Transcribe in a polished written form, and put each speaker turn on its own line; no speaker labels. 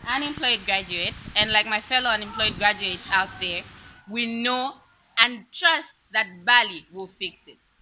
unemployed graduate, and like my fellow unemployed graduates out there, we know and trust that Bally will fix it.